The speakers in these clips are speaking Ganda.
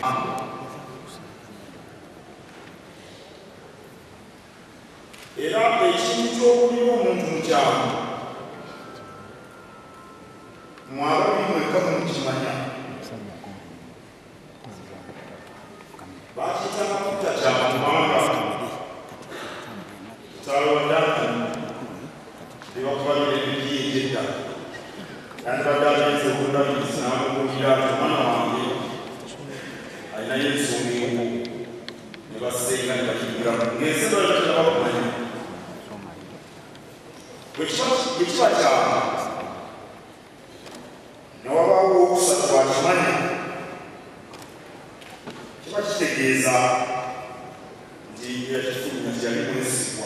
era ekintu ky'okulira omuntu mu kyalo mwababiri mwekka mukimanya bakiyita mafuta kyama kubanga kyalondana tebakubalira ebiri egyedda yandibadde agenze okundabiriza n'amubuulira ati omwana wange alinayo ensonga enkoko ne basenga ne bakigulamu ng'ensi balitakinaba kumanya bwe kiba kyama ne wabaawo okusatu wakimanya kiba kitegeeza nti yakifulumya tiyali mwesigwa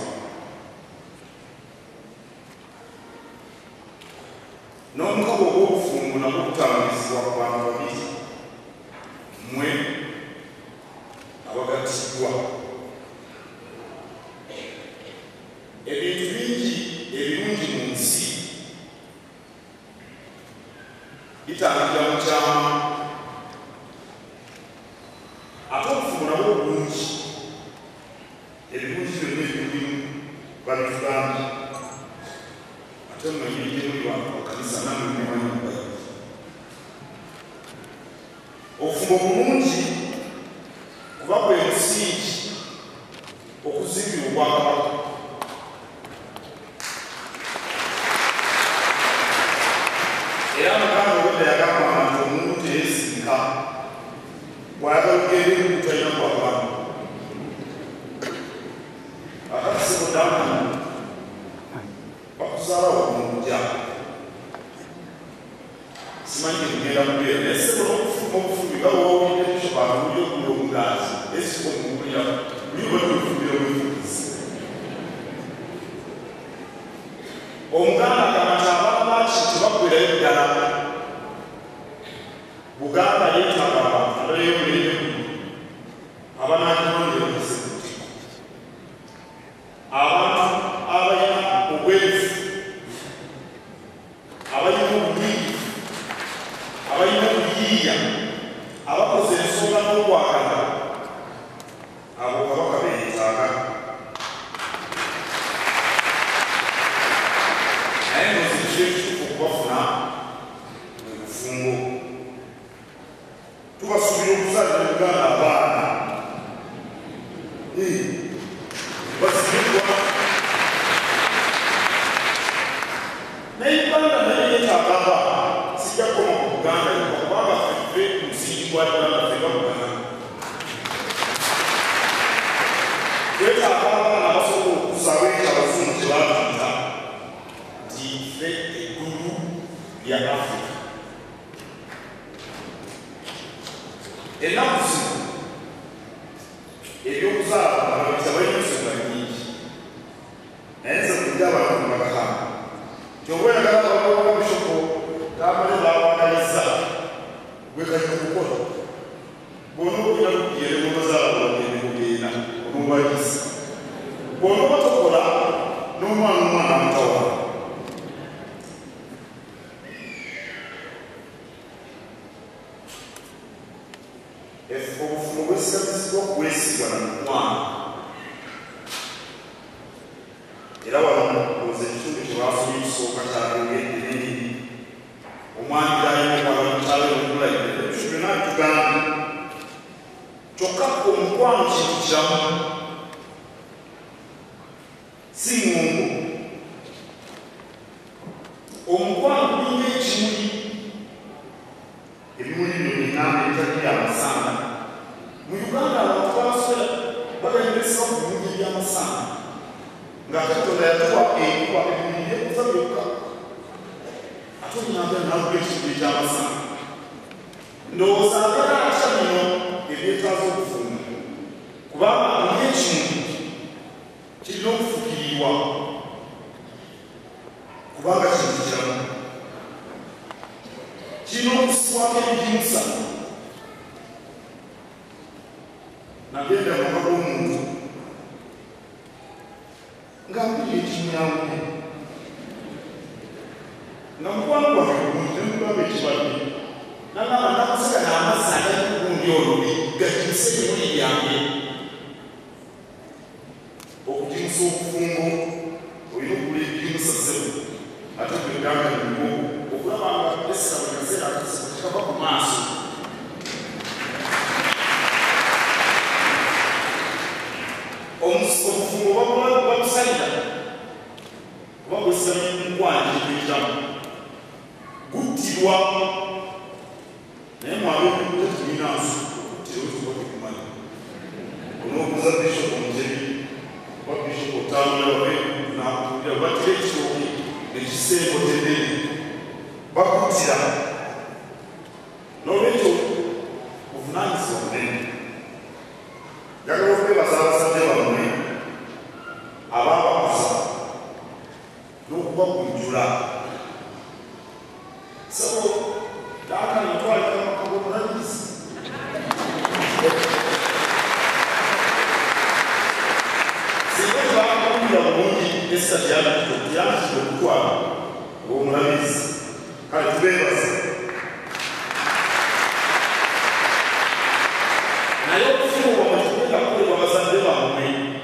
n'omukago ogw'obufungu nabwo kutambulizibwa ku bantu babiri mmwe abagatiddwa ebintu bingi ebirungi mu nsi bitambulira mu kyama ate obufungu nabwo obulungi ebirungi byonna ebirimu babitugambye ate mumanyirire muli bantu bakanisa namwe mumanyi mubayi obufungo bulungi kuba gwe musingi okuzimbira obwakabaka era muganda obwedda yagamba nti omuntu teyeesinka bwayagala okugenda ebimu talina kwagamba akatisibudamu bakuzaalawo okumujja simanyi kugenda mubeera naye sebola obufumbi gabawawulire ekyobantu buli okuli omugaazi esiko omukulira buyibatufumbira obwefugizi omuganda agamati abamaki tebakwerayo ddala Buganda yeetaaga abantu abayeyolerere abanaagironde omusekuti abantu abalina obwefu abalina obuyingi abalina obuyiiya abakoze ensonga n'okwagala abo kabaka beetaaga naye nozikyo ekituufu okubafuna mu bufungo tubasuubira okuzaalira Buganda abaana basibirwa naye Buganda naye yeetaaga abaana sijja kukoma ku Buganda kubanga ffe musingi gwa Buganda feba Buganda twetaaga abaana abasobola okusaba ekyo abazungu kye baatuyita nti ffe eggulu lya Afrika ennaku zino ebyokuzaala ababita balina ensonga nnyingi naye nze kujja abantu mubagamba nti oba oyagala abagoba bishopo gamale bawandaliza gwekajja okukola bwona okulina kugira emubazaala balagende kugenda omubalisa bwona oba tokola n'omwana omwana amutawala obufumo bwesigamizibwa okwesigwa na mukwano era wano oza ekitundu kyebafuna ekisooka kyagengedde omwangirayokwalamukyalomulayire ebyo byonna bitugambye kyokka omukwano kintu kiramu si ngungu omukwano gulinga ekimuli ebimuli bino binamba ebitali amasanga mu Uganda abantu basula baganyisa ku bimuli ebyamasanga nga Katonda yatuwa enkuba ebimuli byekuza byokka ate onyamba nabwe ekimuli ekyamasanga ndowooza agera atya bino ebyetaaza okufumu kubanga buli ekimuli kirina okufukirirwa kubanga kintu kiramu kirina okusibwako ebigimusa nagenda mumaka g'omuntu nga mpulira ekinyawule nga mukwano gwange bulungi nemugamba ekibadde nagamba nakusika n'amazzi agali kugundi olubi ebiseera ebimuli byange okugimusa obufungo olina okugula ebigimusa ssebo ate kweganga nibwo okulaba nga esira buli kaseera kikava ku maaso obufungo babusalira oba gwesira mukwanja ekiyitamu guttirwa naye mwali okukuta tulinansi okuttira otuba tukumanya onoobuuza bishop omuzebi oba bishop otambula nakutulira batira ekitooke ekisembo tendeni bakuttira n'olwekyo buvunaanyizibwa bunene njagala okwebaza abasajja bammwe abaabakuza n'okubagunjula so daakali ntwalira amakabo obunaanyisi singa tebakawulira bulungi esita tyandikidde okutwala ng'omulabizi kale tubeebaza naye okufuuwa mwekigenda kukolebwa bazadde bammwe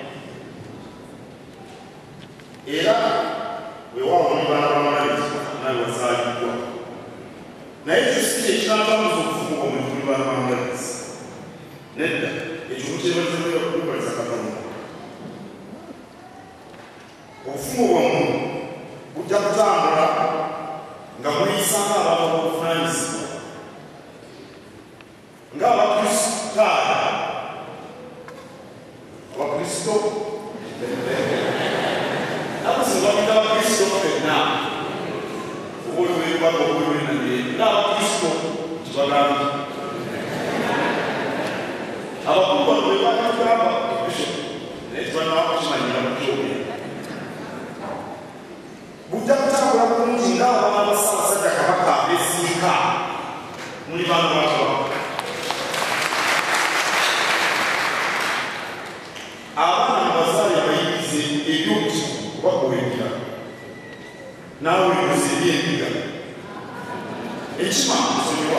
era weewaawo nibaana bamalabizi naye wazaaliddwa naye ekyo ekinaatamuza okufuuwa mwekuli baana bamalabizi nedda ekyo mukyebazebaliza katonda obufumu bwammwe bujja kutambula nga mweyisanga abantu b'obuvunaanyizibwa ng'abakristaayo abakristo nakusinga bamita abakristo fenna obaoliweebaga oboliwenanye ng'abakristo kibagamba abakulu bano bebakagamba ebishop naye tibanawakukimanyira mukyoge bujja kutambula bulungi ng'abaana bassaabasajja kabaka abesiika muli baana bakabaka abaana mubazaale bayirize ebyobuzibu obakuwekera naawe oyirize ebyendiga ekima nsonyiwa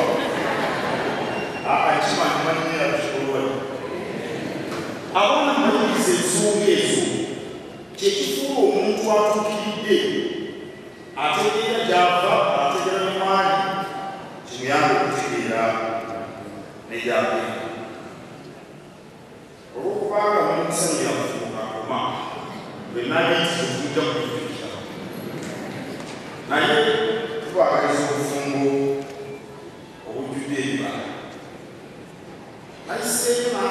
ekima nimanyira tukikolwali abaana mubayirize ensonga ezo kyekifuula omuntu atuukiridde ategeera gyava ategeera nemaanyi kimuyambe okutegeera negyagenda olwokubanga mulimusani yafuuka akoma bwenabiti tujja kubifikira naye twagaliza obufungo obujjudde ebibala nayiseeyo